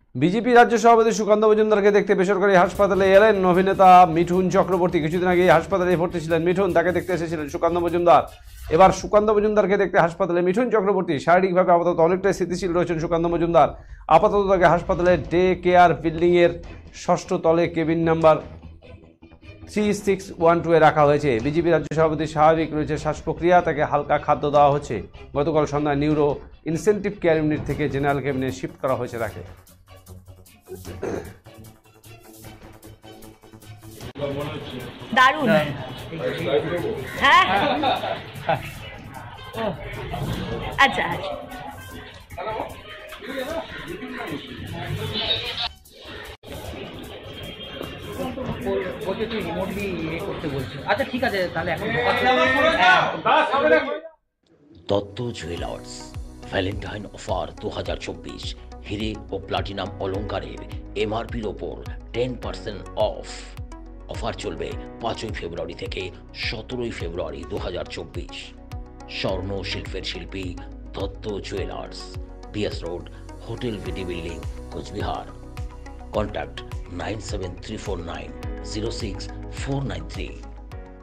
BJP রাজ্য সভাপতি সুকান্ত মজুমদারকে দেখতে বেসরকারি হাসপাতালে এলেন অভিনেতা মিঠুন চক্রবর্তী। কিছুদিন আগে হাসপাতালে ভর্তি ছিলেন মিঠুন, তাকে দেখতে এসেছিলেন সুকান্ত মজুমদার। এবার সুকান্ত মজুমদারকে দেখতে হাসপাতালে মিঠুন চক্রবর্তী। শারীরিকভাবে আপাতত অনেকটাই স্থিতিশীল রয়েছেন সুকান্ত মজুমদার। আপাতত তাকে হাসপাতালের ডে কেয়ার বিল্ডিংয়ের 6ষ্ঠ তলে কেবিন নাম্বার 3612 এ রাখা হয়েছে। বিজেপি রাজ্য সভাপতি স্বাভাবিক রয়েছে শ্বাস প্রক্রিয়া, তাকে হালকা খাদ্য দেওয়া হচ্ছে। গতকাল সন্ধ্যায় নিউরো ইনসেন্টিভ কেয়ার ইউনিট থেকে জেনারেল কেবিনে শিফট করা হয়েছে তাকে। দারুণ। হ্যাঁ আচ্ছা আচ্ছা আচ্ছা ঠিক আছে তাহলে এখন দত্ত জুয়েলার্স ভ্যালেন্টাইন অফার 2024 হিরে ও প্লাটিনাম অলংকারের এমআরপির ওপর 10% অফ। অফার চলবে 5 ফেব্রুয়ারি থেকে 17 ফেব্রুয়ারি 2024। স্বর্ণ শিল্পের শিল্পী Dutta jewellers, BS road, hotel VT building, Coochbehar. Contact 97349 06493।